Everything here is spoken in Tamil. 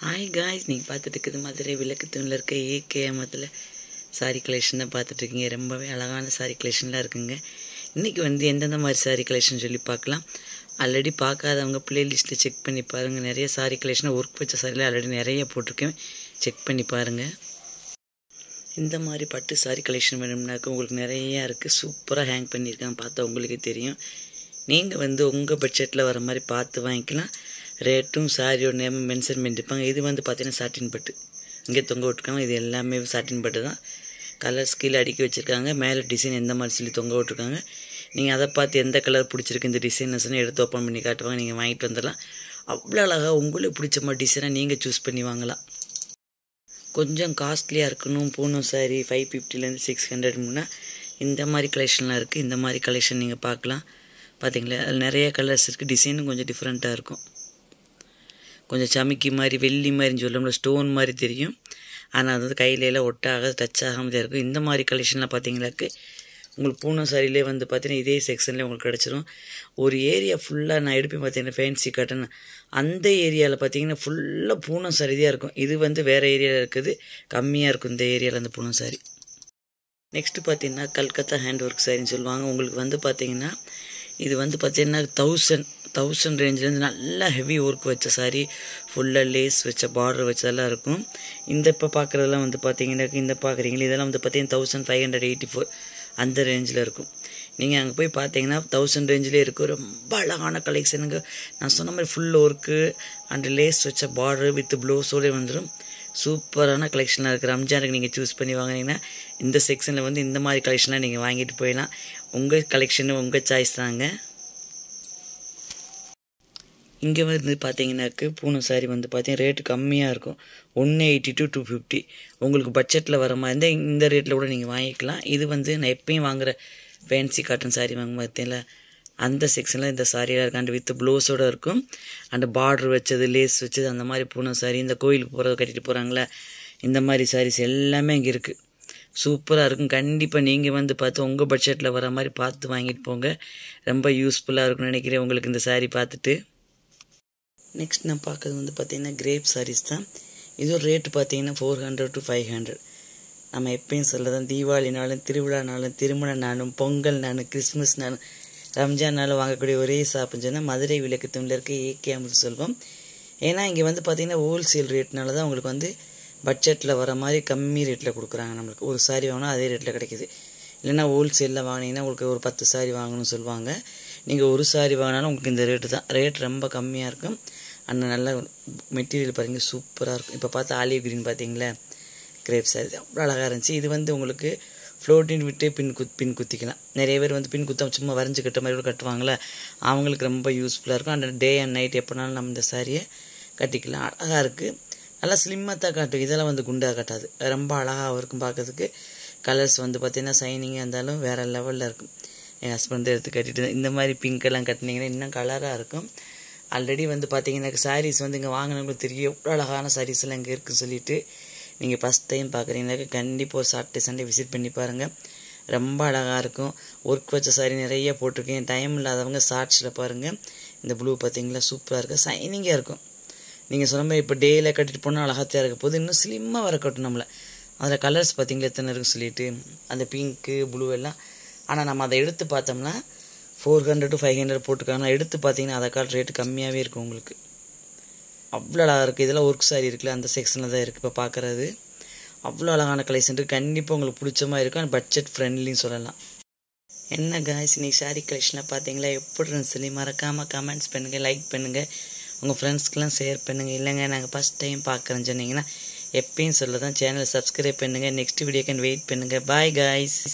ஹாய் காய்ஸ், நீங்கள் பார்த்துட்டு இருக்குது மதுரை விளக்கு தூணில் இருக்க ஏகேஎம்த்தில் சாரி கலெக்ஷன் தான் பார்த்துட்ருக்கீங்க. ரொம்பவே அழகான சாரி கலெக்ஷன்லாம் இருக்குங்க. இன்றைக்கி எந்தெந்த மாதிரி சாரி கலெக்ஷன் சொல்லி பார்க்கலாம். ஆல்ரெடி பார்க்காதவங்க ப்ளேலிஸ்ட்டில் செக் பண்ணி பாருங்கள். நிறைய சாரி கலெக்ஷன் ஒர்க் வச்ச சாரியில் ஆல்ரெடி நிறைய போட்டிருக்கேன், செக் பண்ணி பாருங்கள். இந்த மாதிரி பட்டு சாரி கலெக்ஷன் வேணும்னாக்க உங்களுக்கு நிறையா இருக்குது. சூப்பராக ஹேங் பண்ணியிருக்காங்க, பார்த்தா உங்களுக்கே தெரியும். நீங்கள் உங்கள் பட்ஜெட்டில் வர மாதிரி பார்த்து வாங்கிக்கலாம். ரேட்டும் சாரியோட நேமும் மென்ஷன் பண்ணியிருப்பாங்க. இது பார்த்தீங்கன்னா சாட்டின் பட்டு இங்கே தொங்க விட்டுருக்காங்க. இது எல்லாமே சாட்டின் பட்டு தான். கலர்ஸ் கீழே அடுக்கி வச்சுருக்காங்க. மேலே டிசைன் எந்த மாதிரி சொல்லி தொங்க விட்டுருக்காங்க. நீங்கள் அதை பார்த்து எந்த கலர் பிடிச்சிருக்கு இந்த டிசைன்ஸ்னு எடுத்து ஓப்பன் பண்ணி காட்டுவாங்க. நீங்கள் வாங்கிட்டு வந்துடலாம். அவ்வளோ அழகாக உங்களுக்கு பிடிச்ச மாதிரி டிசைனாக நீங்கள் சூஸ் பண்ணி வாங்கலாம். கொஞ்சம் காஸ்ட்லியாக இருக்கணும், பூனம் சாரி 550லேருந்து 600 முன்னா இந்த மாதிரி கலெக்ஷன்லாம் இருக்குது. இந்த மாதிரி கலெக்ஷன் நீங்கள் பார்க்கலாம். பார்த்தீங்களா, அதில் நிறைய கலர்ஸ் இருக்குது. டிசைனும் கொஞ்சம் டிஃப்ரெண்ட்டாக இருக்கும். கொஞ்சம் சமிக்கி மாதிரி வெள்ளி மாதிரின்னு சொல்லணும்ல, ஸ்டோன் மாதிரி தெரியும். ஆனால் அது கையிலெல்லாம் ஒட்டாக டச் ஆகாமல் தான் இருக்கும். இந்த மாதிரி கலெக்ஷன்லாம் பார்த்தீங்களாக்கு உங்களுக்கு பூனம் சாரிலே பார்த்தீங்கன்னா இதே செக்ஷனில் உங்களுக்கு கிடச்சிரும். ஒரு ஏரியா ஃபுல்லாக நான் எடுப்பேன் பார்த்தீங்கன்னா ஃபேன்சி காட்டன், அந்த ஏரியாவில் பார்த்தீங்கன்னா ஃபுல்லாக பூனம் சாரி தான் இருக்கும். இது வேறு ஏரியாவில் இருக்குது, கம்மியாக இருக்கும் இந்த ஏரியாவில் அந்த பூனம் சாரி. நெக்ஸ்ட்டு பார்த்தீங்கன்னா கல்கத்தா ஹேண்ட் ஒர்க் சாரின்னு சொல்லுவாங்க. உங்களுக்கு பார்த்தீங்கன்னா இது பார்த்தீங்கன்னா 1000 ரேஞ்சிலேருந்து நல்லா ஹெவி ஒர்க் வச்ச சாரி, ஃபுல்லாக லேஸ் வச்ச பார்டர் வச்சதெல்லாம் இருக்கும். இப்போ பார்க்குறதெல்லாம் பார்த்தீங்கன்னா இந்த பார்க்குறீங்களா, இதெல்லாம் பார்த்தீங்கன்னா 1584 அந்த ரேஞ்சில் இருக்கும். நீங்கள் அங்கே போய் பார்த்தீங்கன்னா 1000 ரேஞ்சிலே இருக்கும். ரொம்ப அழகான கலெக்ஷனுங்க. நான் சொன்ன மாதிரி ஃபுல் ஒர்க்கு அண்ட் லேஸ் வச்ச பார்டர் வித் ப்ளவுஸோடே வந்துடும். சூப்பரான கலெக்ஷனாக இருக்குது. ரம்ஜானுக்கு நீங்கள் சூஸ் பண்ணி வாங்கினீங்கன்னா இந்த செக்ஷனில் இந்த மாதிரி கலெக்ஷனாக நீங்கள் வாங்கிட்டு போயிடலாம். உங்கள் கலெக்ஷனு உங்கள் சாய்ஸ் தாங்க. இங்கே பார்த்தீங்கன்னாக்கு பூனம் சாரி பார்த்தீங்கன்னா ரேட்டு கம்மியாக இருக்கும். 180 to 250. உங்களுக்கு பட்ஜெட்டில் வர மாதிரி இருந்தால் இந்த ரேட்டில் கூட நீங்கள் வாங்கிக்கலாம். இது நான் எப்பயும் வாங்குகிற ஃபேன்சி காட்டன் சாரி வாங்க பார்த்தீங்களா, அந்த செக்ஷனில் இந்த சாரியாக இருக்குது. அண்ட் வித் ப்ளவுஸோடு இருக்கும். அண்ட் பார்டர் வச்சது, லேஸ் வச்சது, அந்த மாதிரி பூனம் சாரி, இந்த கோயிலுக்கு போகிறத கட்டிட்டு போகிறாங்களே இந்த மாதிரி சாரீஸ் எல்லாமே இங்கே இருக்குது. சூப்பராக இருக்கும். கண்டிப்பாக நீங்கள் பார்த்து உங்கள் பட்ஜெட்டில் வர மாதிரி பார்த்து வாங்கிட்டு போங்க. ரொம்ப யூஸ்ஃபுல்லாக இருக்கும்னு நினைக்கிறேன் உங்களுக்கு இந்த சாரீ பார்த்துட்டு. நெக்ஸ்ட் நான் பார்க்குறது பார்த்தீங்கன்னா கிரேப் சாரீஸ் தான். இதோட ரேட்டு பார்த்தீங்கன்னா 400 to 500. நம்ம எப்பயும் சொல்லதான், தீபாவளினாலும் திருவிழானாலும் திருமணனாலும் பொங்கல்னாலும் கிறிஸ்மஸ்னாலும் ரம்ஜான்னாலும் வாங்கக்கூடிய ஒரே ஷாப்புன்னு சொன்னால் மதுரை விளக்கு தூணில் இருக்க ஏகேஎம்னு சொல்வோம். ஏன்னா இங்கே பார்த்தீங்கன்னா ஹோல்சேல் ரேட்னால தான் உங்களுக்கு பட்ஜெட்டில் வர மாதிரி கம்மி ரேட்டில் கொடுக்குறாங்க. நம்மளுக்கு ஒரு சாரி வாங்கினா அதே ரேட்டில் கிடைக்கிது. இல்லைன்னா ஹோல்சேலில் வாங்கினீங்கன்னா உங்களுக்கு ஒரு 10 சாரி வாங்கணும்னு சொல்லுவாங்க. நீங்கள் ஒரு சாரி வாங்கினாலும் உங்களுக்கு இந்த ரேட்டு தான். ரேட் ரொம்ப கம்மியாக இருக்கும். அண்ட் நல்ல மெட்டீரியல் பாருங்கள், சூப்பராக இருக்கும். இப்போ பார்த்தா ஆலிவ் கிரீன் பார்த்தீங்களா, கிரேப் சாரி அவ்வளோ அழகாக இருந்துச்சு. இது உங்களுக்கு ஃப்ளோட்டின் விட்டு பின் குத்திக்கலாம். நிறைய பேர் பின் குத்தாம சும்மா வரைஞ்சி கட்டுற மாதிரி கூட கட்டுவாங்களே, அவங்களுக்கு ரொம்ப யூஸ்ஃபுல்லாக இருக்கும். அண்ட் டே அண்ட் நைட் எப்போனாலும் நம்ம இந்த சாரியை கட்டிக்கலாம். அழகாக இருக்குது. நல்லா ஸ்லிம்மாக தான் காட்டும். இதெல்லாம் குண்டாக கட்டாது. ரொம்ப அழகாக இருக்கும் பார்க்கறதுக்கு. கலர்ஸ் பார்த்தீங்கன்னா சைனிங்காக இருந்தாலும் வேறு லெவலில் இருக்கும். என் ஹஸ்பண்ட் எடுத்து கட்டிட்டு இந்த மாதிரி பிங்க்கெல்லாம் கட்டினீங்கன்னா இன்னும் கலராக இருக்கும். ஆல்ரெடி பார்த்தீங்கன்னா சாரீஸ் இங்கே வாங்கினவங்களுக்கு தெரியும் எவ்வளோ அழகான சாரீஸ் எல்லாம் இங்கே இருக்குன்னு சொல்லிட்டு. நீங்கள் ஃபஸ்ட் டைம் பார்க்குறீங்கன்னாக்க கண்டிப்பாக ஒரு சாட்டர்டே சண்டே விசிட் பண்ணி பாருங்கள். ரொம்ப அழகாக இருக்கும். ஒர்க் வச்ச சாரி நிறைய போட்டிருக்கேன். டைம் இல்லாதவங்க ஷார்ட்ஸில் பாருங்கள். இந்த ப்ளூ பார்த்தீங்களா, சூப்பராக இருக்குது, சைனிங்காக இருக்கும். நீங்கள் சொன்ன மாதிரி இப்போ டேயில் கட்டிட்டு போனால் அழகாக இருக்க போது இன்னும் ஸ்லிம்மாக வர கட்டும் நம்மளை. அதில் கலர்ஸ் பார்த்தீங்களா எத்தனை இருக்குன்னு சொல்லிட்டு, அந்த பிங்க்கு ப்ளூ எல்லாம். ஆனால் நம்ம அதை எடுத்து பார்த்தோம்னா 400 to 500 போட்டுருக்காங்க. எடுத்து பார்த்தீங்கன்னா அதை கால் ரேட்டு கம்மியாகவே இருக்கும் உங்களுக்கு. அவ்வளோ அழகாக இருக்குது. இதெல்லாம் ஒர்க் சாரி இருக்குல்ல, அந்த செக்ஷனில் தான் இருக்குது இப்போ பார்க்குறது. அவ்வளோ அழகான கலெக்ஷன் இருக்குது. கண்டிப்பாக உங்களுக்கு பிடிச்ச மாதிரி இருக்கும். பட்ஜெட் ஃப்ரெண்ட்லின்னு சொல்லலாம். என்ன காய்ஸ், இன்னைக்கு சாரி கலெக்ஷனை பார்த்தீங்களா, எப்படி இருந்துச்சு சொல்லி மறக்காமல் கமெண்ட்ஸ் பண்ணுங்கள், லைக் பண்ணுங்கள், உங்கள் ஃப்ரெண்ட்ஸ்க்கெலாம் ஷேர் பண்ணுங்கள். இல்லைங்க நாங்கள் ஃபஸ்ட் டைம் பார்க்குறேன்னு சொன்னீங்கன்னா எப்பயும் சொல்ல தான் சேனலை சப்ஸ்கிரைப் பண்ணுங்கள். நெக்ஸ்ட் வீடியோக்கு வெயிட் பண்ணுங்கள். Bye guys.